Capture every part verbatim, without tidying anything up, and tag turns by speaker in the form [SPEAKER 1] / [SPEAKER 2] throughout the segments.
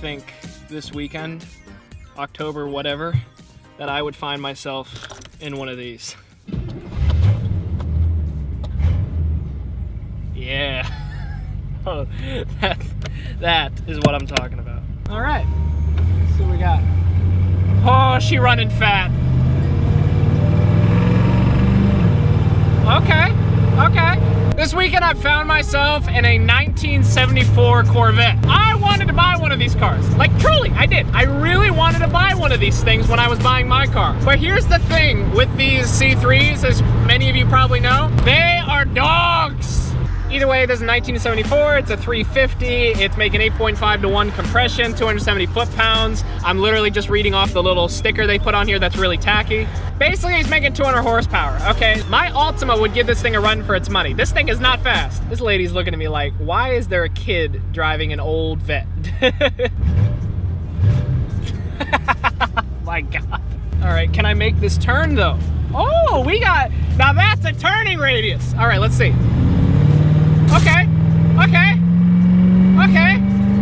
[SPEAKER 1] think this weekend, October whatever, that I would find myself in one of these. Yeah. Oh, that, that is what I'm talking about. All right, so we got, oh, she running fat. Okay, okay. This weekend I found myself in a nineteen seventy-four Corvette. I wanted to buy one of these cars. Like, truly, I did. I really wanted to buy one of these things when I was buying my car. But here's the thing with these C threes, as many of you probably know, they are dogs. Either way, this is nineteen seventy-four, it's a three fifty, it's making eight point five to one compression, two hundred seventy foot-pounds. I'm literally just reading off the little sticker they put on here that's really tacky. Basically, he's making two hundred horsepower, okay? My Altima would give this thing a run for its money. This thing is not fast. This lady's looking at me like, why is there a kid driving an old Vet? My God. All right, can I make this turn though? Oh, we got, now that's a turning radius. All right, let's see. Okay, okay, okay.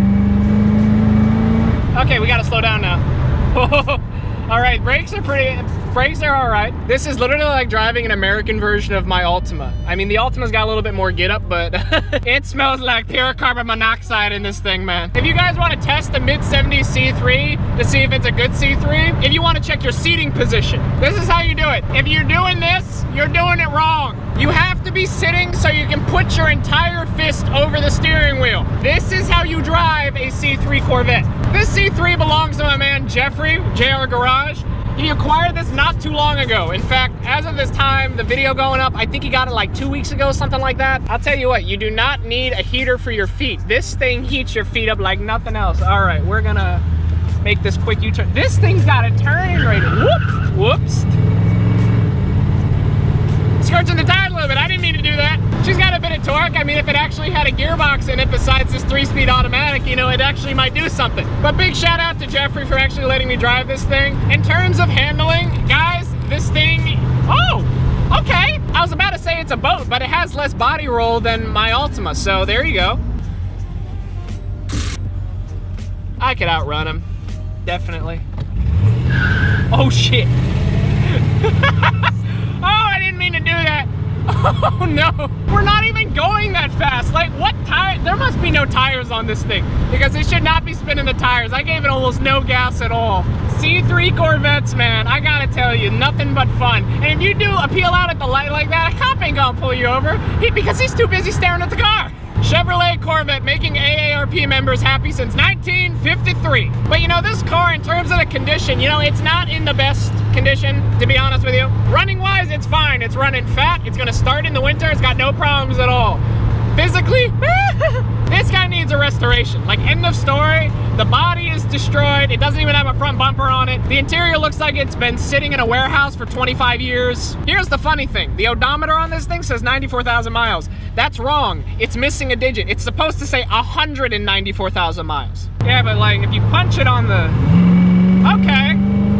[SPEAKER 1] Okay, we gotta slow down now. All right, brakes are pretty, brakes are all right. This is literally like driving an American version of my Altima. I mean, the Altima's got a little bit more get up, but it smells like pure carbon monoxide in this thing, man. If you guys wanna test the mid seventies C three to see if it's a good C three, if you wanna check your seating position, this is how you do it. If you're doing this, you're doing it wrong. You have to be sitting so you can put your entire fist over the steering wheel. This is how you drive a C three Corvette. This C three belongs to my man Jeffrey, J R Garage. He acquired this not too long ago. In fact, as of this time, the video going up, I think he got it like two weeks ago, something like that. I'll tell you what, you do not need a heater for your feet. This thing heats your feet up like nothing else. All right, we're gonna make this quick U-turn. This thing's got a turning radius. Whoop, whoops. Scorching the tire a little bit, I didn't mean to do that. She's got a bit of torque. I mean, if it actually had a gearbox in it besides this three-speed automatic, you know, it actually might do something. But big shout out to Jeffrey for actually letting me drive this thing. In terms of handling, guys, this thing, oh, okay. I was about to say it's a boat, but it has less body roll than my Altima, so there you go. I could outrun him, definitely. Oh, shit. Oh, I didn't mean to do that. Oh no, we're not even going that fast. Like, what tire? There must be no tires on this thing because it should not be spinning the tires. I gave it almost no gas at all. C three Corvettes, man, I gotta tell you, nothing but fun. And if you do appeal out at the light like that, a cop ain't gonna pull you over he, because he's too busy staring at the car. Chevrolet Corvette, making A A R P members happy since nineteen fifty-three. But you know, this car, in terms of the condition, you know, it's not in the best condition, to be honest with you. Running wise, it's fine. It's running fat. It's gonna start in the winter. It's got no problems at all. Physically, this guy needs a restoration. Like, end of story. The body is destroyed. It doesn't even have a front bumper on it. The interior looks like it's been sitting in a warehouse for twenty-five years. Here's the funny thing. The odometer on this thing says ninety-four thousand miles. That's wrong. It's missing a digit. It's supposed to say one hundred ninety-four thousand miles. Yeah, but like, if you punch it on the, okay.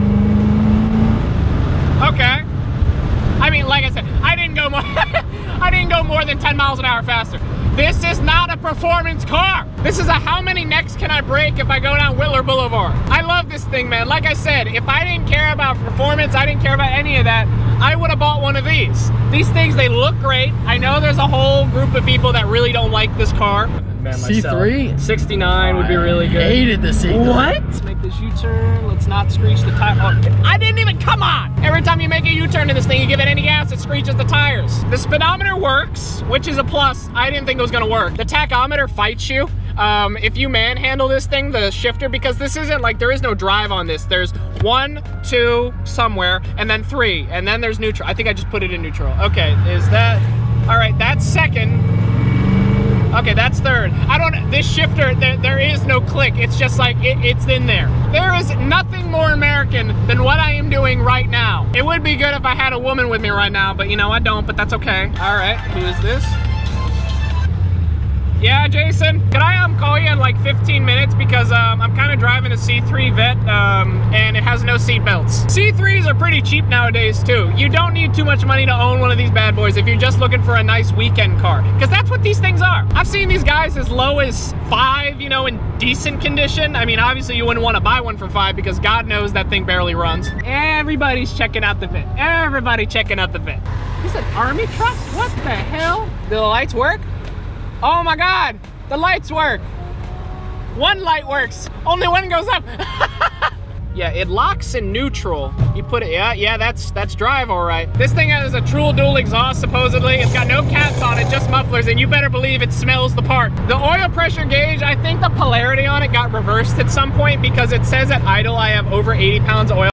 [SPEAKER 1] Okay. I mean, like I said, I didn't go more, I didn't go more than ten miles an hour faster. This is not a performance car. This is a how many necks can I break if I go down Whitler Boulevard. I love this thing, man. Like I said, if I didn't care about performance, I didn't care about any of that, I would have bought one of these. These things, they look great. I know there's a whole group of people that really don't like this car.
[SPEAKER 2] C three?
[SPEAKER 1] sixty-nine would be really good.
[SPEAKER 2] I hated the C three.
[SPEAKER 1] What? Let's make this U-turn. Let's not screech the tire. Oh, I didn't even, come on! Every time you make a U-turn in this thing, you give it any gas, it screeches the tires. The speedometer works, which is a plus. I didn't think it was gonna work. The tachometer fights you. Um, if you manhandle this thing, the shifter, because this isn't like, there is no drive on this. There's one, two, somewhere, and then three, and then there's neutral. I think I just put it in neutral. Okay, is that, all right, that's second. Okay, that's third. I don't, this shifter, there, there is no click. It's just like, it, it's in there. There is nothing more American than what I am doing right now. It would be good if I had a woman with me right now, but you know, I don't, but that's okay. All right, who is this? Yeah, Jason, can I um, call you in like fifteen minutes because um, I'm kind of driving a C three Vet, um, and it has no seat belts. C threes are pretty cheap nowadays too. You don't need too much money to own one of these bad boys if you're just looking for a nice weekend car, because that's what these things are. I've seen these guys as low as five, you know, in decent condition. I mean, obviously you wouldn't want to buy one for five because God knows that thing barely runs. Everybody's checking out the Vet. Everybody checking out the Vet. Is an army truck? What the hell? Do the lights work? Oh my God, the lights work. One light works, only one goes up. Yeah, it locks in neutral. You put it, yeah, yeah, that's that's drive, all right. This thing has a True dual exhaust, supposedly. It's got no cats on it, just mufflers, and you better believe it smells the part. The oil pressure gauge, I think the polarity on it got reversed at some point because it says at idle I have over eighty pounds of oil